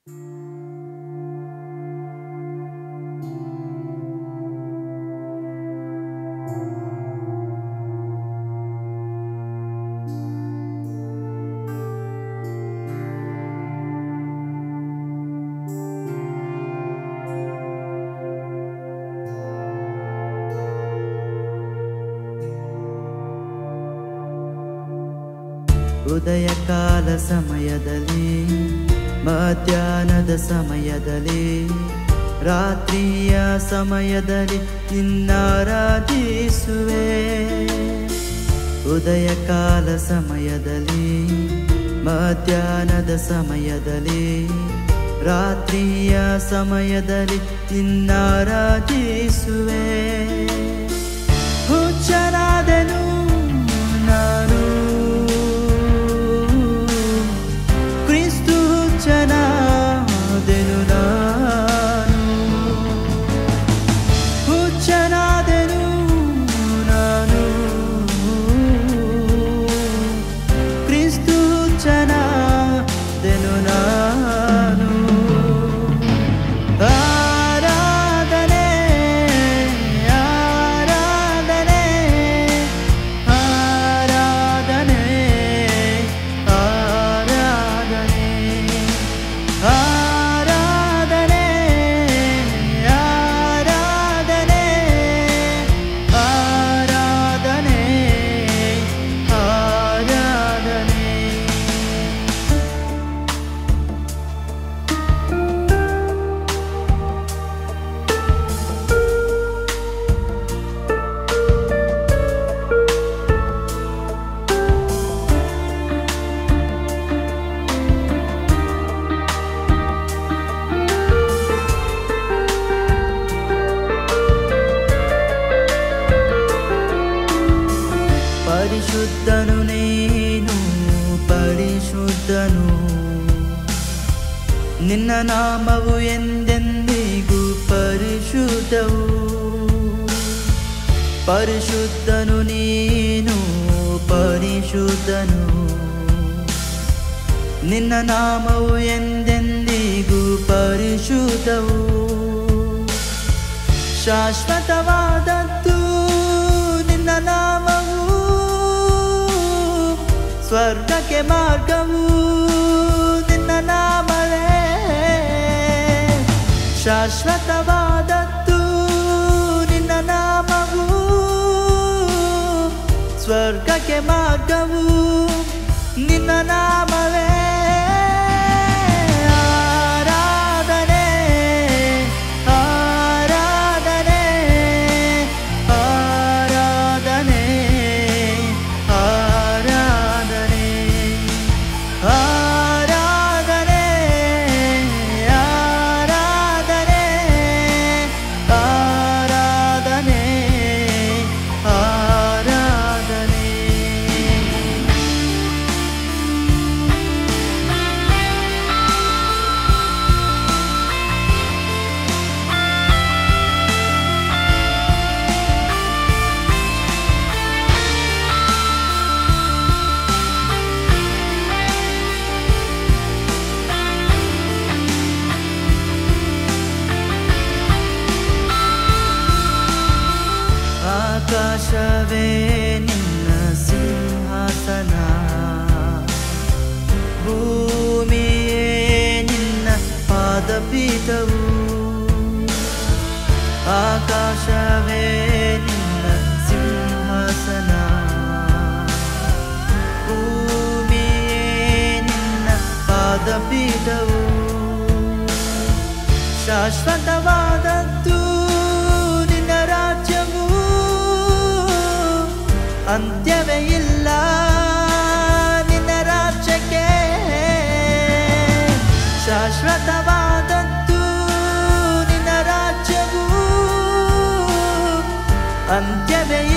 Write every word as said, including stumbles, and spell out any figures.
ಉದಯಕಾಲ ಸಮಯದಲ್ಲಿ ಮಧ್ಯಾಹ್ನದ ಸಮಯದಲ್ಲಿ ರಾತ್ರಿಯ ಸಮಯದಲ್ಲಿ ನಿನ್ನಾರಾಧಿಸುವೆ. ಉದಯಕಾಲ ಸಮಯದಲ್ಲಿ ಮಧ್ಯಾಹ್ನದ ಸಮಯದಲ್ಲಿ ರಾತ್ರಿಯ ಸಮಯದಲ್ಲಿ ನಿನ್ನಾರಾಧಿಸುವೆ. ಹುಚ್ಚನಾದೆನು ನಾನು, ಹುಚ್ಚನಾದೆನು ನಾನು, ಹುಚ್ಚನಾದೆನು ನಾನು, ಕ್ರಿಸ್ತು ಹುಚ್ಚನಾದೆನು ನಾನು. ಆರಾಧನೆ ಆರಾಧನೆ ಆರಾಧನೆ ಆರಾಧನೆ ಆರಾಧನೆ ಆರಾಧನೆ ಆರಾಧನೆ ಆರಾಧನೆ. ಪರಿಶುದ್ಧನು ನೀನು, ಪರಿಶುದ್ಧನು ನಿನ್ನ ನಾಮವು ಎಂದೆಂದಿಗೂ ಪರಿಶುದ್ಧವು. ಪರಿಶುದ್ಧನು ನೀನು, ಪರಿಶುದ್ಧನು ನಿನ್ನ ನಾಮವು ಎಂದೆಂದಿಗೂ ಪರಿಶುದ್ಧವು. ಶಾಶ್ವತವಾದದ್ದು ನಿನ್ನ ನಾಮವು, ಸ್ವರ್ಗಕ್ಕೆ ಮಾರ್ಗವು ನಿನ್ನ ನಾಮವೇ. ಶಾಶ್ವತವಾದದ್ದು ನಿನ್ನ ನಾಮವು, ಸ್ವರ್ಗಕ್ಕೆ ಮಾರ್ಗವು ನಿನ್ನ ನಾಮವೇ. ಆರಾಧನೆ ಆರಾಧನೆ ಆರಾಧನೆ ಆರಾಧನೆ ಆರಾಧನೆ ಆರಾಧನೆ ಆರಾಧನೆ ಆರಾಧನೆ. ಆಕಾಶವೇ ನಿನ್ನ ಸಿಂಹಾಸನ, ಭೂಮಿಯೇ ನಿನ್ನ ಪಾದಪೀಠವು. ಆಕಾಶವೇ ನಿನ್ನ ಸಿಂಹಾಸನ, ಭೂಮಿಯೇ ನಿನ್ನ ಪಾದಪೀಠವು. ಶಾಶ್ವತವಾದದ್ದು ನಿನ್ನ ರಾಜ್ಯವು, ಅಂತ್ಯವೇ ಇಲ್ಲ ನಿನ್ನ ರಾಜ್ಯಕ್ಕೆ. ಶಾಶ್ವತವಾದದ್ದು ನಿನ್ನ ರಾಜ್ಯವು, ಅಂತ್ಯವೇ